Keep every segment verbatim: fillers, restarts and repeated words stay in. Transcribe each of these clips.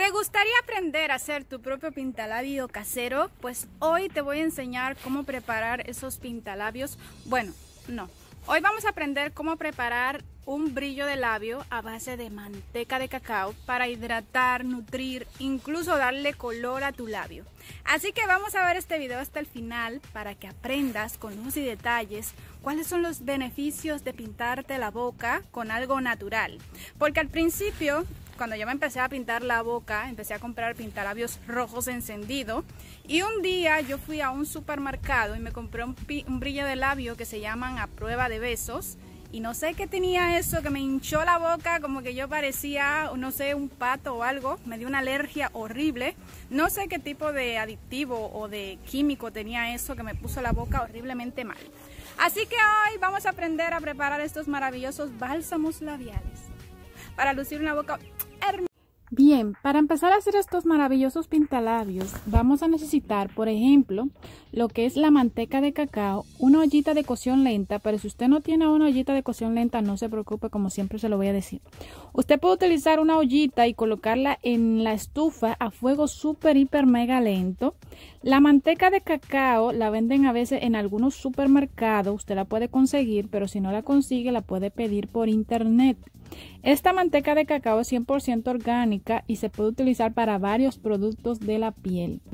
¿Te gustaría aprender a hacer tu propio pintalabio casero? Pues hoy te voy a enseñar cómo preparar esos pintalabios. Bueno, no. Hoy vamos a aprender cómo preparar un brillo de labio a base de manteca de cacao para hidratar, nutrir, incluso darle color a tu labio. Así que vamos a ver este video hasta el final para que aprendas con luz y detalles cuáles son los beneficios de pintarte la boca con algo natural. Porque al principio, cuando yo me empecé a pintar la boca, empecé a comprar pintalabios rojos encendido y un día yo fui a un supermercado y me compré un, un brillo de labio que se llaman a prueba de besos y no sé qué tenía eso que me hinchó la boca, como que yo parecía, no sé, un pato o algo, me dio una alergia horrible, no sé qué tipo de aditivo o de químico tenía eso que me puso la boca horriblemente mal. Así que hoy vamos a aprender a preparar estos maravillosos bálsamos labiales para lucir una boca hermosa. Bien, para empezar a hacer estos maravillosos pintalabios vamos a necesitar, por ejemplo, lo que es la manteca de cacao, una ollita de cocción lenta, pero si usted no tiene una ollita de cocción lenta no se preocupe, como siempre se lo voy a decir. Usted puede utilizar una ollita y colocarla en la estufa a fuego súper, hiper, mega lento. La manteca de cacao la venden a veces en algunos supermercados, usted la puede conseguir, pero si no la consigue la puede pedir por internet. Esta manteca de cacao es cien por ciento orgánica y se puede utilizar para varios productos de la piel.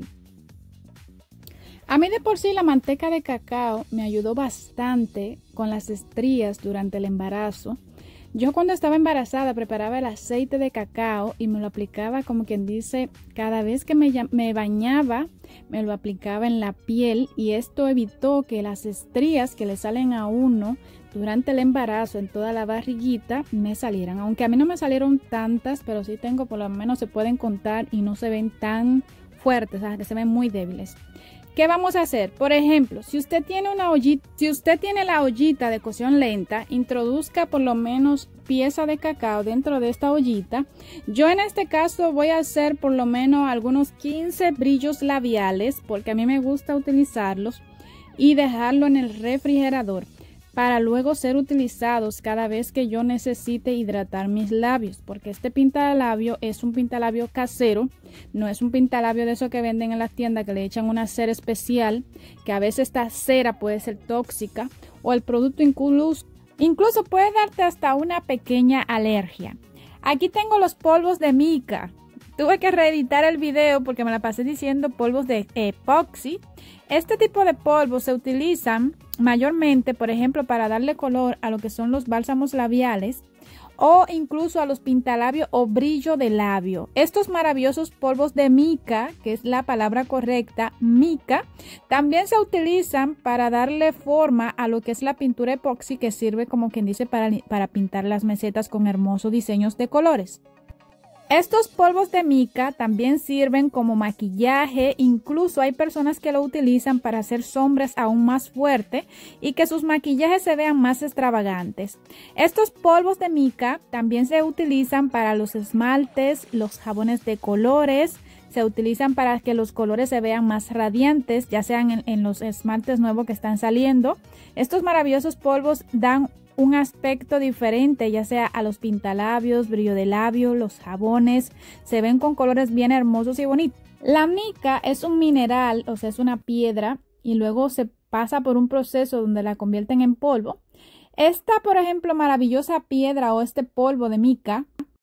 A mí de por sí la manteca de cacao me ayudó bastante con las estrías durante el embarazo. Yo cuando estaba embarazada preparaba el aceite de cacao y me lo aplicaba, como quien dice, cada vez que me, me bañaba, me lo aplicaba en la piel y esto evitó que las estrías que le salen a uno durante el embarazo en toda la barriguita me salieran. Aunque a mí no me salieron tantas, pero sí tengo, por lo menos se pueden contar y no se ven tan fuertes, o sea, que se ven muy débiles. ¿Qué vamos a hacer? Por ejemplo, si usted tiene una ollita, si usted tiene la ollita de cocción lenta, introduzca por lo menos pieza de cacao dentro de esta ollita. Yo en este caso voy a hacer por lo menos algunos quince brillos labiales, porque a mí me gusta utilizarlos y dejarlo en el refrigerador para luego ser utilizados cada vez que yo necesite hidratar mis labios, porque este pintalabio es un pintalabio casero, no es un pintalabio de eso que venden en las tiendas que le echan una cera especial, que a veces esta cera puede ser tóxica o el producto incluso, incluso puede darte hasta una pequeña alergia. Aquí tengo los polvos de mica. Tuve que reeditar el video porque me la pasé diciendo polvos de epoxi. Este tipo de polvos se utilizan mayormente, por ejemplo, para darle color a lo que son los bálsamos labiales o incluso a los pintalabios o brillo de labio. Estos maravillosos polvos de mica, que es la palabra correcta, mica, también se utilizan para darle forma a lo que es la pintura epoxi, que sirve como quien dice para, para pintar las mesetas con hermosos diseños de colores. Estos polvos de mica también sirven como maquillaje, incluso hay personas que lo utilizan para hacer sombras aún más fuertes y que sus maquillajes se vean más extravagantes. Estos polvos de mica también se utilizan para los esmaltes, los jabones de colores, se utilizan para que los colores se vean más radiantes, ya sean en, en los esmaltes nuevos que están saliendo. Estos maravillosos polvos dan un aspecto diferente, ya sea a los pintalabios, brillo de labio, los jabones, se ven con colores bien hermosos y bonitos. La mica es un mineral, o sea, es una piedra y luego se pasa por un proceso donde la convierten en polvo. Esta, por ejemplo, maravillosa piedra o este polvo de mica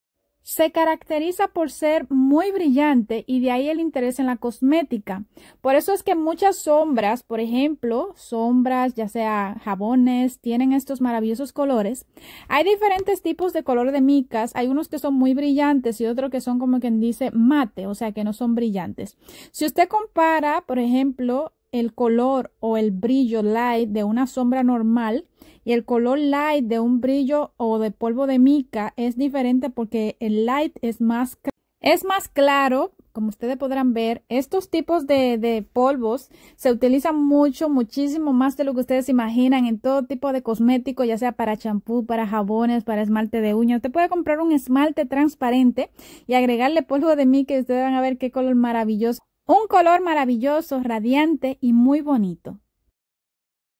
se caracteriza por ser muy brillante y de ahí el interés en la cosmética. Por eso es que muchas sombras, por ejemplo, sombras, ya sea jabones, tienen estos maravillosos colores. Hay diferentes tipos de color de micas. Hay unos que son muy brillantes y otros que son como quien dice mate, o sea que no son brillantes. Si usted compara, por ejemplo, el color o el brillo light de una sombra normal y el color light de un brillo o de polvo de mica, es diferente porque el light es más, es más claro. Como ustedes podrán ver, estos tipos de, de polvos se utilizan mucho, muchísimo más de lo que ustedes imaginan en todo tipo de cosméticos, ya sea para champú, para jabones, para esmalte de uñas. Usted puede comprar un esmalte transparente y agregarle polvo de mica y ustedes van a ver qué color maravilloso. Un color maravilloso, radiante y muy bonito.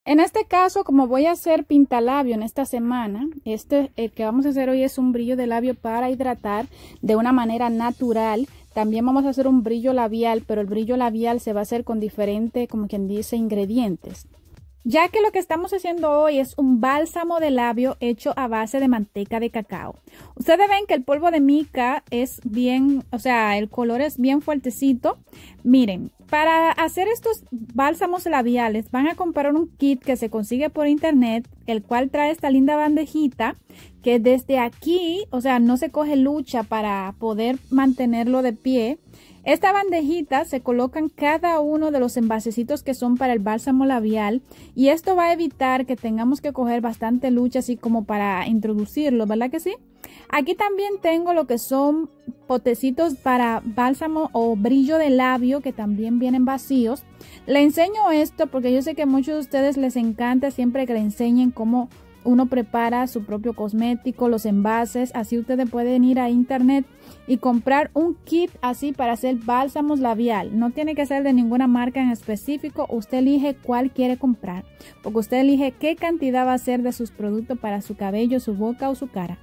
En este caso, como voy a hacer pintalabio en esta semana, este el que vamos a hacer hoy es un brillo de labio para hidratar de una manera natural. También vamos a hacer un brillo labial, pero el brillo labial se va a hacer con diferentes, como quien dice, ingredientes. Ya que lo que estamos haciendo hoy es un bálsamo de labio hecho a base de manteca de cacao. Ustedes ven que el polvo de mica es bien, o sea, el color es bien fuertecito. Miren, para hacer estos bálsamos labiales van a comprar un kit que se consigue por internet, el cual trae esta linda bandejita que desde aquí, o sea, no se coge lucha para poder mantenerlo de pie. Esta bandejita se colocan cada uno de los envasecitos que son para el bálsamo labial y esto va a evitar que tengamos que coger bastante lucha así como para introducirlo, ¿verdad que sí? Aquí también tengo lo que son potecitos para bálsamo o brillo de labio que también vienen vacíos. Le enseño esto porque yo sé que a muchos de ustedes les encanta siempre que le enseñen cómo uno prepara su propio cosmético, los envases. Así ustedes pueden ir a internet y comprar un kit así para hacer bálsamos labial. No tiene que ser de ninguna marca en específico. Usted elige cuál quiere comprar, porque usted elige qué cantidad va a ser de sus productos para su cabello, su boca o su cara.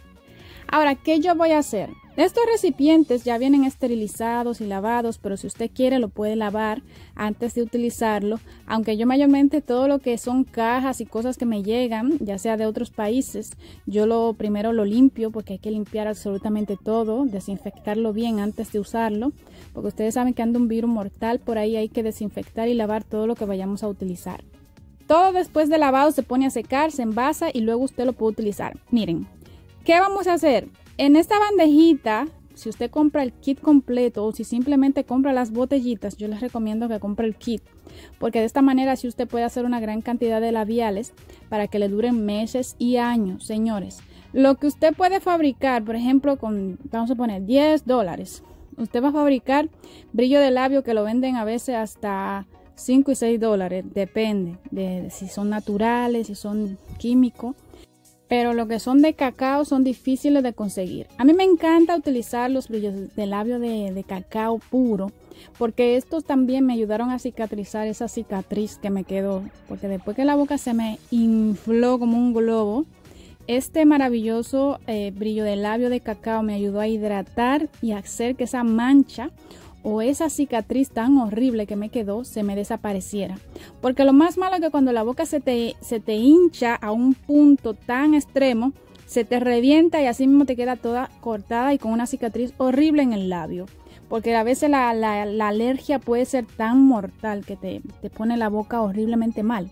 Ahora, ¿qué yo voy a hacer? Estos recipientes ya vienen esterilizados y lavados, pero si usted quiere lo puede lavar antes de utilizarlo. Aunque yo mayormente todo lo que son cajas y cosas que me llegan, ya sea de otros países, yo lo primero lo limpio porque hay que limpiar absolutamente todo, desinfectarlo bien antes de usarlo, porque ustedes saben que anda un virus mortal por ahí, hay que desinfectar y lavar todo lo que vayamos a utilizar. Todo después de lavado se pone a secar, se envasa y luego usted lo puede utilizar. Miren, ¿qué vamos a hacer? En esta bandejita, si usted compra el kit completo o si simplemente compra las botellitas, yo les recomiendo que compre el kit, porque de esta manera así usted puede hacer una gran cantidad de labiales para que le duren meses y años, señores. Lo que usted puede fabricar, por ejemplo, con, vamos a poner diez dólares, usted va a fabricar brillo de labio que lo venden a veces hasta cinco y seis dólares, depende de si son naturales, si son químicos. Pero lo que son de cacao son difíciles de conseguir. A mí me encanta utilizar los brillos de labio de, de cacao puro, porque estos también me ayudaron a cicatrizar esa cicatriz que me quedó, porque después que la boca se me infló como un globo, este maravilloso eh, brillo de labio de cacao me ayudó a hidratar y a hacer que esa mancha o esa cicatriz tan horrible que me quedó se me desapareciera. Porque lo más malo es que cuando la boca se te, se te hincha a un punto tan extremo, se te revienta y así mismo te queda toda cortada y con una cicatriz horrible en el labio. Porque a veces la, la, la alergia puede ser tan mortal que te, te pone la boca horriblemente mal.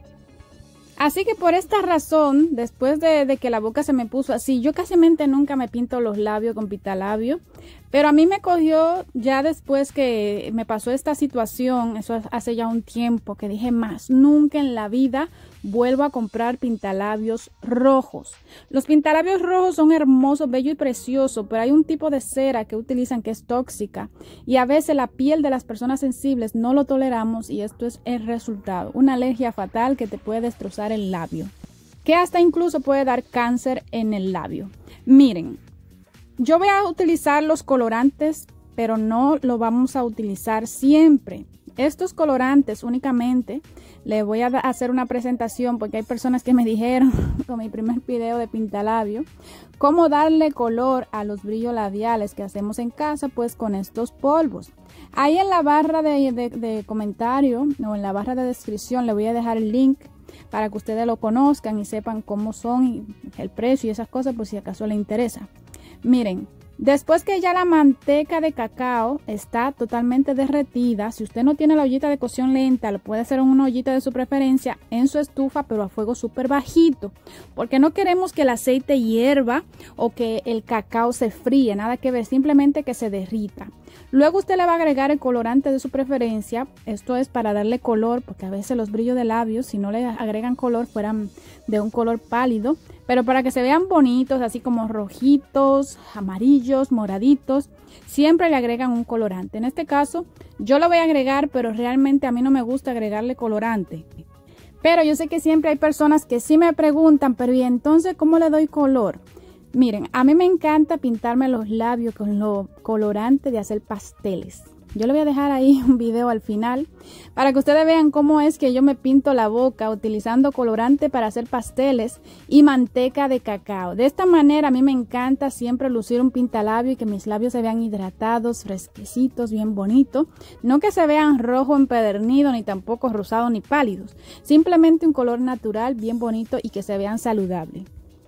Así que por esta razón, después de, de que la boca se me puso así, yo casi nunca me pinto los labios con pintalabio, pero a mí me cogió ya después que me pasó esta situación, eso hace ya un tiempo, que dije más, nunca en la vida vuelvo a comprar pintalabios rojos. Los pintalabios rojos son hermosos, bellos y preciosos, pero hay un tipo de cera que utilizan que es tóxica y a veces la piel de las personas sensibles no lo toleramos y esto es el resultado, una alergia fatal que te puede destrozar el labio, que hasta incluso puede dar cáncer en el labio. Miren, yo voy a utilizar los colorantes, pero no lo vamos a utilizar siempre. Estos colorantes únicamente le voy a hacer una presentación porque hay personas que me dijeron con mi primer video de pintalabio cómo darle color a los brillos labiales que hacemos en casa, pues con estos polvos. Ahí en la barra de, de, de comentario o en la barra de descripción le voy a dejar el link para que ustedes lo conozcan y sepan cómo son y el precio y esas cosas por si acaso les interesa. Miren, después que ya la manteca de cacao está totalmente derretida, si usted no tiene la ollita de cocción lenta, lo puede hacer en una ollita de su preferencia en su estufa, pero a fuego súper bajito, porque no queremos que el aceite hierva o que el cacao se fríe, nada que ver, simplemente que se derrita. Luego usted le va a agregar el colorante de su preferencia, esto es para darle color, porque a veces los brillos de labios, si no le agregan color, fueran de un color pálido, pero para que se vean bonitos, así como rojitos, amarillos, moraditos, siempre le agregan un colorante. En este caso, yo lo voy a agregar, pero realmente a mí no me gusta agregarle colorante. Pero yo sé que siempre hay personas que sí me preguntan, pero ¿y entonces cómo le doy color? Miren, a mí me encanta pintarme los labios con lo colorante de hacer pasteles. Yo le voy a dejar ahí un video al final para que ustedes vean cómo es que yo me pinto la boca utilizando colorante para hacer pasteles y manteca de cacao. De esta manera a mí me encanta siempre lucir un pintalabio y que mis labios se vean hidratados, fresquecitos, bien bonitos. No que se vean rojo empedernido ni tampoco rosado ni pálidos. Simplemente un color natural, bien bonito y que se vean saludables.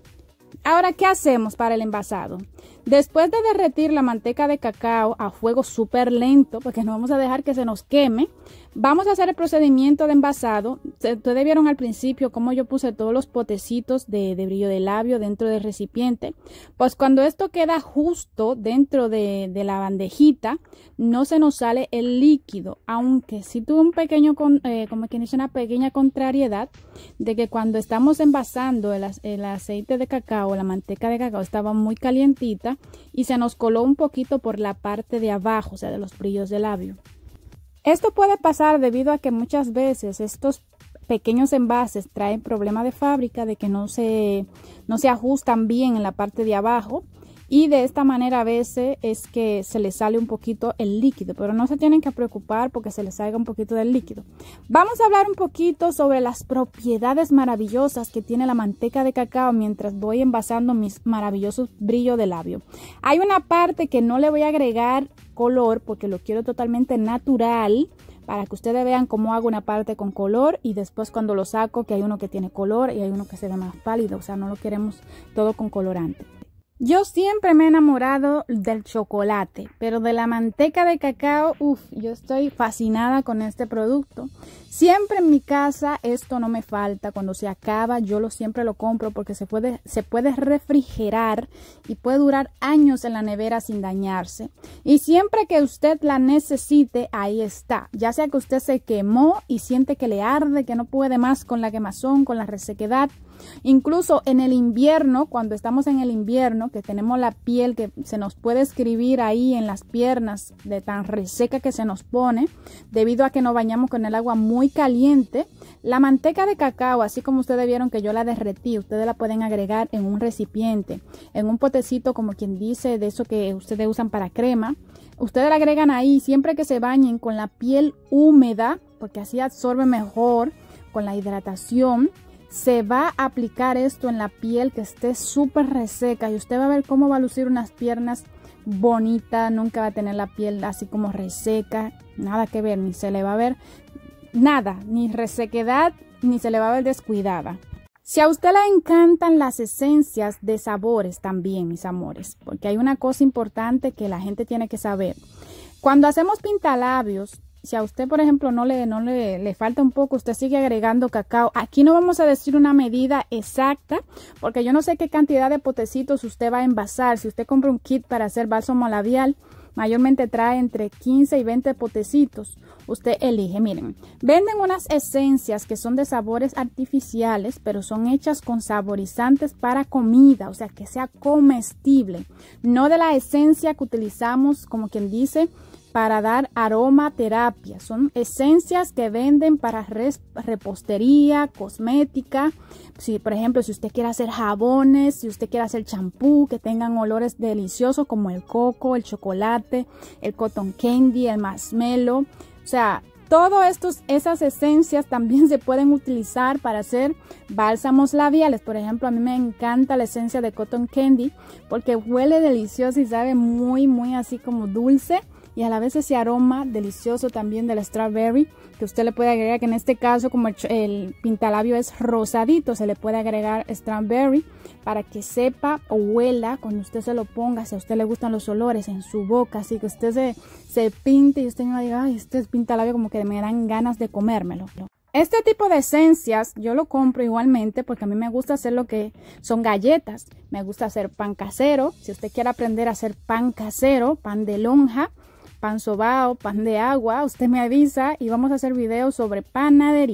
Ahora, ¿qué hacemos para el envasado? Después de derretir la manteca de cacao a fuego súper lento, porque no vamos a dejar que se nos queme, vamos a hacer el procedimiento de envasado. Ustedes vieron al principio cómo yo puse todos los potecitos de, de brillo de labio dentro del recipiente. Pues cuando esto queda justo dentro de, de la bandejita, no se nos sale el líquido, aunque sí tuve un pequeño, eh, como quien dice, una pequeña contrariedad de que cuando estamos envasando el, el aceite de cacao, la manteca de cacao estaba muy calientita y se nos coló un poquito por la parte de abajo, o sea, de los brillos de labio. Esto puede pasar debido a que muchas veces estos pequeños envases traen problemas de fábrica, de que no se, no se ajustan bien en la parte de abajo. Y de esta manera a veces es que se les sale un poquito el líquido, pero no se tienen que preocupar porque se les salga un poquito del líquido. Vamos a hablar un poquito sobre las propiedades maravillosas que tiene la manteca de cacao mientras voy envasando mis maravillosos brillos de labio. Hay una parte que no le voy a agregar color porque lo quiero totalmente natural, para que ustedes vean cómo hago una parte con color y después cuando lo saco que hay uno que tiene color y hay uno que se ve más pálido, o sea, no lo queremos todo con colorante. Yo siempre me he enamorado del chocolate, pero de la manteca de cacao, uff, yo estoy fascinada con este producto. Siempre en mi casa esto no me falta, cuando se acaba yo lo siempre lo compro porque se puede, se puede refrigerar y puede durar años en la nevera sin dañarse. Y siempre que usted la necesite, ahí está. Ya sea que usted se quemó y siente que le arde, que no puede más con la quemazón, con la resequedad. Incluso en el invierno, cuando estamos en el invierno, que tenemos la piel que se nos puede escribir ahí en las piernas de tan reseca que se nos pone, debido a que nos bañamos con el agua muy caliente, la manteca de cacao, así como ustedes vieron que yo la derretí, ustedes la pueden agregar en un recipiente, en un potecito como quien dice, de eso que ustedes usan para crema. Ustedes la agregan ahí siempre que se bañen con la piel húmeda, porque así absorbe mejor con la hidratación. Se va a aplicar esto en la piel que esté súper reseca y usted va a ver cómo va a lucir unas piernas bonitas, nunca va a tener la piel así como reseca, nada que ver, ni se le va a ver nada, ni resequedad, ni se le va a ver descuidada. Si a usted le encantan las esencias de sabores también, mis amores, porque hay una cosa importante que la gente tiene que saber. Cuando hacemos pintalabios, si a usted, por ejemplo, no le, no le, le falta un poco, usted sigue agregando cacao. Aquí no vamos a decir una medida exacta, porque yo no sé qué cantidad de potecitos usted va a envasar. Si usted compra un kit para hacer bálsamo labial, mayormente trae entre quince y veinte potecitos. Usted elige, miren, venden unas esencias que son de sabores artificiales, pero son hechas con saborizantes para comida, o sea, que sea comestible. No de la esencia que utilizamos, como quien dice, para dar aromaterapia. Son esencias que venden para repostería, cosmética. Si, por ejemplo, si usted quiere hacer jabones, si usted quiere hacer champú que tengan olores deliciosos como el coco, el chocolate, el cotton candy, el marshmallow. O sea, todas esas esencias también se pueden utilizar para hacer bálsamos labiales. Por ejemplo, a mí me encanta la esencia de cotton candy porque huele delicioso y sabe muy, muy así como dulce. Y a la vez ese aroma delicioso también del strawberry que usted le puede agregar, que en este caso como el, el pintalabio es rosadito, se le puede agregar strawberry para que sepa o huela cuando usted se lo ponga, si a usted le gustan los olores en su boca, así que usted se, se pinte y usted me diga, ay, este es pintalabio como que me dan ganas de comérmelo. Este tipo de esencias yo lo compro igualmente porque a mí me gusta hacer lo que son galletas. Me gusta hacer pan casero. Si usted quiere aprender a hacer pan casero, pan de lonja, pan sobao, pan de agua, usted me avisa y vamos a hacer videos sobre panadería.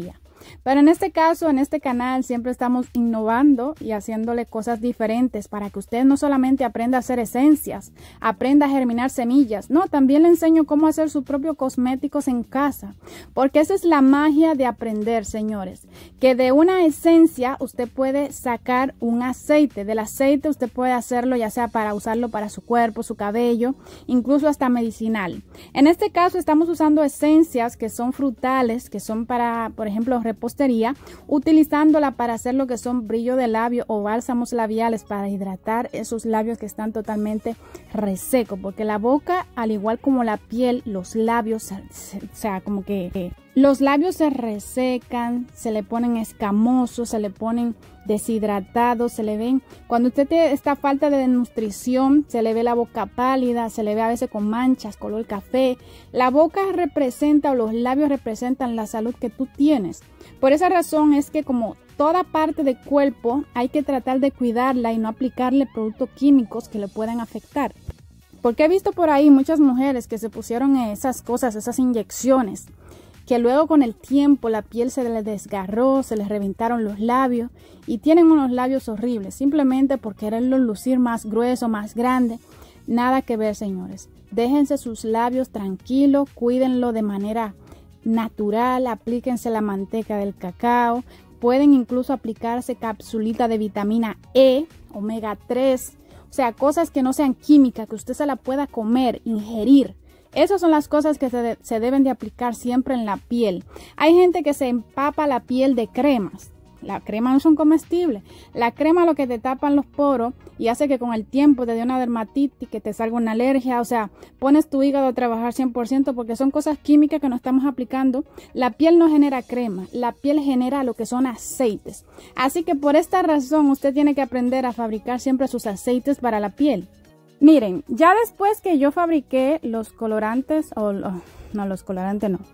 Pero en este caso, en este canal, siempre estamos innovando y haciéndole cosas diferentes para que usted no solamente aprenda a hacer esencias, aprenda a germinar semillas, no, también le enseño cómo hacer sus propios cosméticos en casa, porque esa es la magia de aprender, señores, que de una esencia usted puede sacar un aceite, del aceite usted puede hacerlo ya sea para usarlo para su cuerpo, su cabello, incluso hasta medicinal. En este caso estamos usando esencias que son frutales, que son para, por ejemplo, repostería, utilizándola para hacer lo que son brillo de labio o bálsamos labiales para hidratar esos labios que están totalmente resecos, porque la boca, al igual como la piel, los labios, o sea, como que eh, los labios se resecan, se le ponen escamosos, se le ponen deshidratados, se le ven, cuando usted tiene esta falta de nutrición, se le ve la boca pálida, se le ve a veces con manchas, color café. La boca representa o los labios representan la salud que tú tienes. Por esa razón es que como toda parte del cuerpo hay que tratar de cuidarla y no aplicarle productos químicos que le puedan afectar. Porque he visto por ahí muchas mujeres que se pusieron esas cosas, esas inyecciones, que luego con el tiempo la piel se les desgarró, se les reventaron los labios y tienen unos labios horribles, simplemente por quererlos lucir más grueso, más grande. Nada que ver, señores. Déjense sus labios tranquilos, cuídenlo de manera natural, aplíquense la manteca del cacao, pueden incluso aplicarse capsulita de vitamina E, omega tres, o sea, cosas que no sean químicas, que usted se la pueda comer, ingerir. Esas son las cosas que se, de, se deben de aplicar siempre en la piel. Hay gente que se empapa la piel de cremas. Las cremas no son comestibles. La crema lo que te tapan los poros y hace que con el tiempo te dé una dermatitis, que te salga una alergia. O sea, pones tu hígado a trabajar cien por ciento porque son cosas químicas que no estamos aplicando. La piel no genera crema. La piel genera lo que son aceites. Así que por esta razón usted tiene que aprender a fabricar siempre sus aceites para la piel. Miren, ya después que yo fabriqué los colorantes, o no, los colorantes no,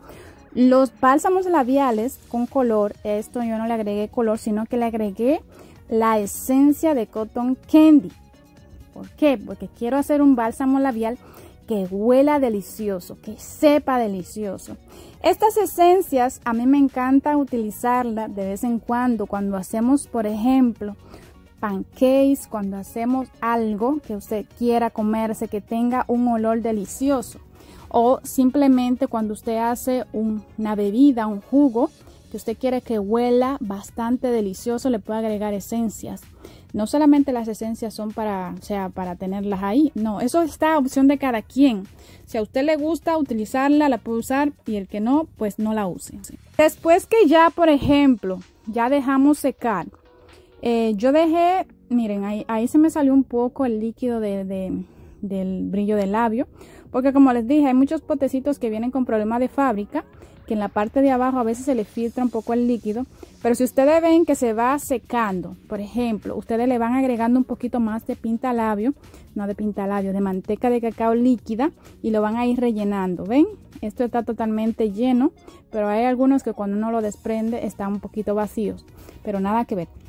los bálsamos labiales con color, esto yo no le agregué color, sino que le agregué la esencia de Cotton Candy. ¿Por qué? Porque quiero hacer un bálsamo labial que huela delicioso, que sepa delicioso. Estas esencias a mí me encanta utilizarlas de vez en cuando, cuando hacemos, por ejemplo, pancakes, cuando hacemos algo que usted quiera comerse que tenga un olor delicioso, o simplemente cuando usted hace un, una bebida, un jugo que usted quiere que huela bastante delicioso, le puede agregar esencias. No solamente las esencias son para, o sea, para tenerlas ahí, no, eso está a opción de cada quien. Si a usted le gusta utilizarla, la puede usar, y el que no, pues no la use. Después que ya, por ejemplo, ya dejamos secar, Eh, yo dejé, miren, ahí, ahí se me salió un poco el líquido de, de, del brillo del labio, porque como les dije, hay muchos potecitos que vienen con problemas de fábrica, que en la parte de abajo a veces se le filtra un poco el líquido, pero si ustedes ven que se va secando, por ejemplo, ustedes le van agregando un poquito más de pintalabio, no de pintalabio, de manteca de cacao líquida, y lo van a ir rellenando, ¿ven? Esto está totalmente lleno, pero hay algunos que cuando uno lo desprende están un poquito vacíos, pero nada que ver.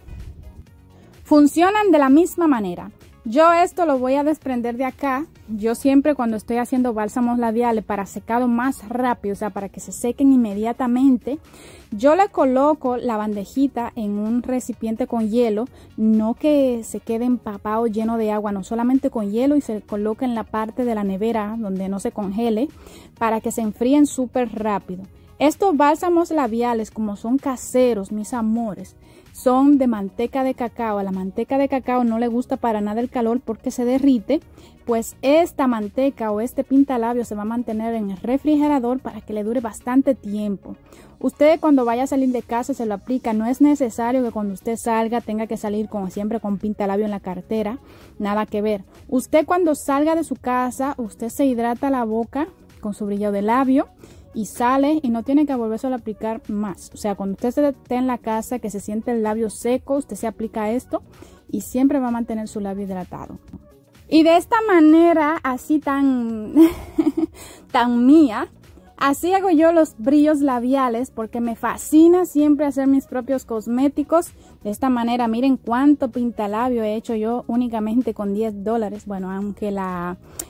Funcionan de la misma manera. Yo esto lo voy a desprender de acá. Yo siempre cuando estoy haciendo bálsamos labiales para secado más rápido, o sea, para que se sequen inmediatamente, yo le coloco la bandejita en un recipiente con hielo, no que se quede empapado lleno de agua, no, solamente con hielo, y se coloca en la parte de la nevera donde no se congele para que se enfríen súper rápido. Estos bálsamos labiales, como son caseros, mis amores, son de manteca de cacao. A la manteca de cacao no le gusta para nada el calor porque se derrite, pues esta manteca o este pintalabio se va a mantener en el refrigerador para que le dure bastante tiempo. Usted cuando vaya a salir de casa se lo aplica. No es necesario que cuando usted salga tenga que salir como siempre con pintalabio en la cartera, nada que ver. Usted cuando salga de su casa, usted se hidrata la boca con su brillo de labio y sale y no tiene que volverse a aplicar más. O sea, cuando usted esté en la casa que se siente el labio seco, usted se aplica esto y siempre va a mantener su labio hidratado. Y de esta manera, así tan, tan mía, así hago yo los brillos labiales porque me fascina siempre hacer mis propios cosméticos. De esta manera, miren cuánto pintalabio he hecho yo únicamente con diez dólares. Bueno, aunque la,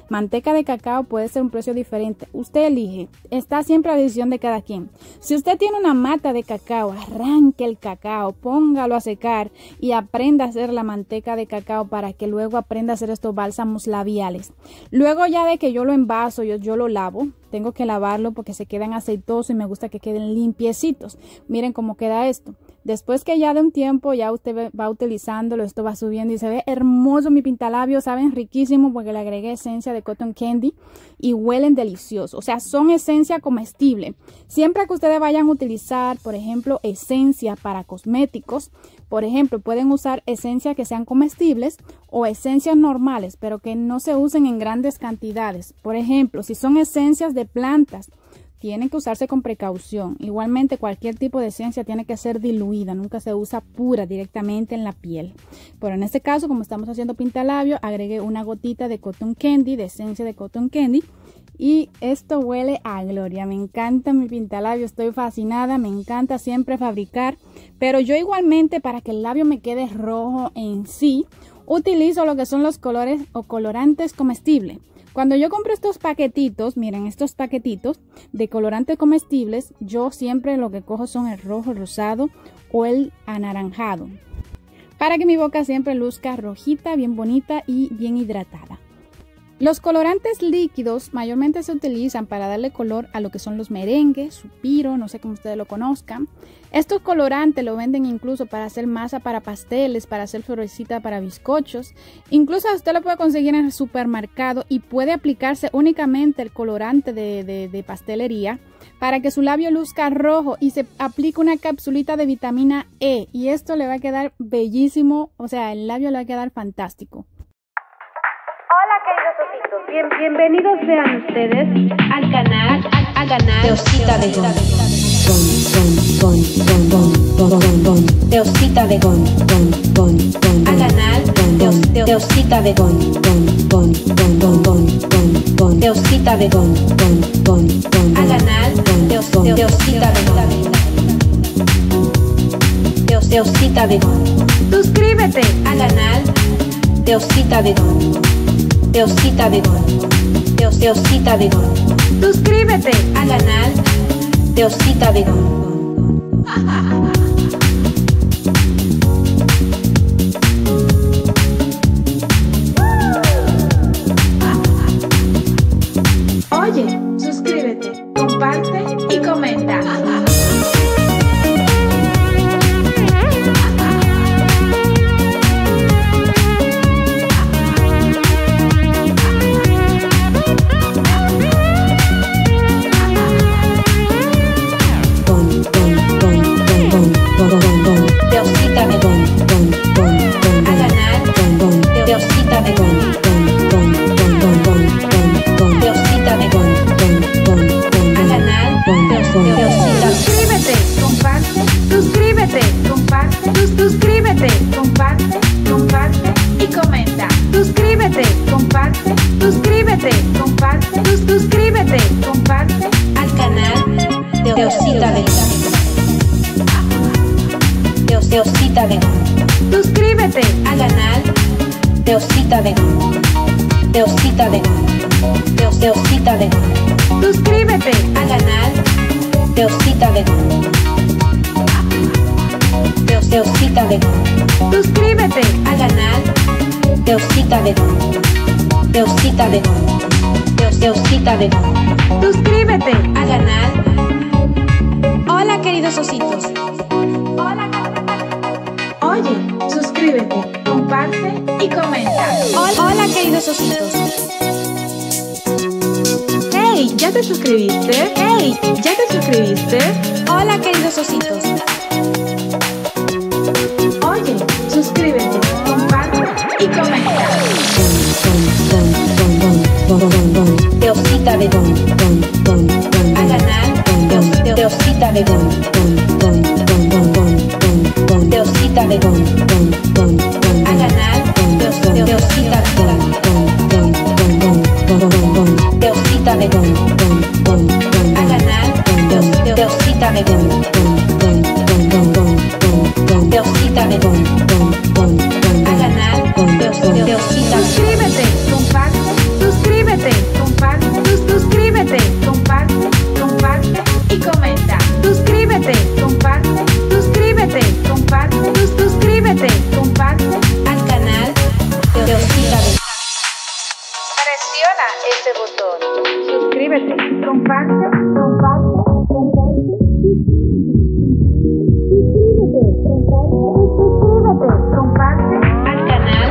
manteca de cacao puede ser un precio diferente. Usted elige, está siempre a la decisión de cada quien. Si usted tiene una mata de cacao, arranque el cacao, póngalo a secar y aprenda a hacer la manteca de cacao para que luego aprenda a hacer estos bálsamos labiales. Luego ya de que yo lo envaso, yo, yo lo lavo, tengo que lavarlo porque se quedan aceitosos y me gusta que queden limpiecitos. Miren cómo queda esto. Después que ya de un tiempo ya usted va utilizándolo, esto va subiendo y se ve hermoso mi pintalabios, saben riquísimo porque le agregué esencia de cotton candy y huelen delicioso, o sea, son esencia comestible. Siempre que ustedes vayan a utilizar, por ejemplo, esencia para cosméticos, por ejemplo, pueden usar esencias que sean comestibles o esencias normales, pero que no se usen en grandes cantidades. Por ejemplo, si son esencias de plantas, tienen que usarse con precaución. Igualmente, cualquier tipo de esencia tiene que ser diluida, nunca se usa pura directamente en la piel. Pero en este caso, como estamos haciendo pintalabio, agregué una gotita de cotton candy, de esencia de cotton candy. Y esto huele a gloria. Me encanta mi pintalabio, estoy fascinada, me encanta siempre fabricar. Pero yo igualmente, para que el labio me quede rojo en sí, utilizo lo que son los colores o colorantes comestibles. Cuando yo compro estos paquetitos, miren estos paquetitos de colorantes comestibles, yo siempre lo que cojo son el rojo, el rosado o el anaranjado, para que mi boca siempre luzca rojita, bien bonita y bien hidratada. Los colorantes líquidos mayormente se utilizan para darle color a lo que son los merengues, supiro, no sé cómo ustedes lo conozcan. Estos colorantes lo venden incluso para hacer masa para pasteles, para hacer florecita para bizcochos. Incluso usted lo puede conseguir en el supermercado y puede aplicarse únicamente el colorante de, de, de pastelería para que su labio luzca rojo y se aplique una capsulita de vitamina E. Y esto le va a quedar bellísimo, o sea, el labio le va a quedar fantástico. Bien, bienvenidos sean ustedes al canal, al, al canal de Osita de Gon. Gon, gon, gon, gon, gon, de Osita de Gon. Gon, gon, gon, al canal de, de Osita de Gon. Gon, gon, gon, gon, gon, gon, de Osita de Gon. Gon, gon, gon, al canal de, de, de Osita de Gon. De, de Osita de Gon. Suscríbete al canal de Osita de Gon. De Osita de Gon, de, de Osita de Gon. Suscríbete al canal de Osita de Gon. Oye, suscríbete, comparte y comenta. De Osita de Gon. Suscríbete al canal de Osita de Gon. De Osita de Gon. De, de Osita de Gon. Suscríbete al canal de Osita de Gon. De, de Osita de Gon. Suscríbete al canal de Osita de Gon. De Osita de Gon. De, de Osita de Gon. Suscríbete al canal. Hola, queridos ositos. Hola. Oye, suscríbete, comparte y comenta. Hola, hola queridos ositos. Hey, ¿ya te suscribiste? Hey, ¿ya te suscribiste? Hola queridos ositos. Oye, suscríbete, comparte y comenta. De Osita de Gon. Al canal de Osita de Gon. De Osita de Gon. Al canal de, de Osita de Gon. De Osita de Gon. Al canal de, de Osita de Gon. De Osita de Gon. Al canal de, de Osita. Suscríbete, comparte, suscríbete, comparte, comparte, comparte. Suscríbete, comparte al canal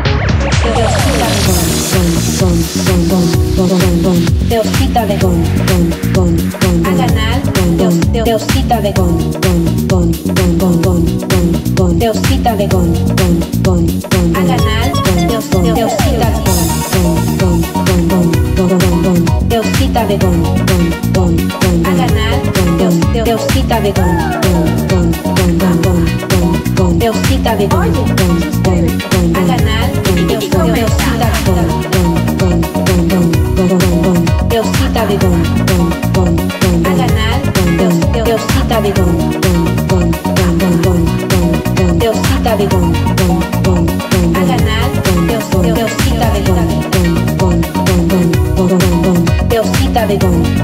Teosita de Gon, Gon, Gon, Gon, al canal Teosita de Gon, Gon, Gon, Gon, Gon, Gon, Gon, Gon, Teosita de Gon, Gon, Gon, Gon, al canal Teosita de Gon, Gon, Gon, Gon, Gon, Gon, Gon, Teosita de Gon, Gon, Gon, Gon, al canal Teosita de Gon, Gon, Gon, Gon, Gon, Gon, Gon, Gon, Teosita de Gon, Gon, Gon, Gon, al canal Teosita de Gon, Gon, Gon, Gon, Gon, Gon, Gon, Gon, Teosita de Gon, Gon, Gon, Gon, al canal Teosita de Gon, Gon, Gon, Gon, Gon, Gon, Gon, Gon, Teosita de Gon, Gon, Gon, Gon, al canal Teosita de Gon, Gon, Gon, Gon, Gon, Gon, Gon, Gon, Teosita de Gon.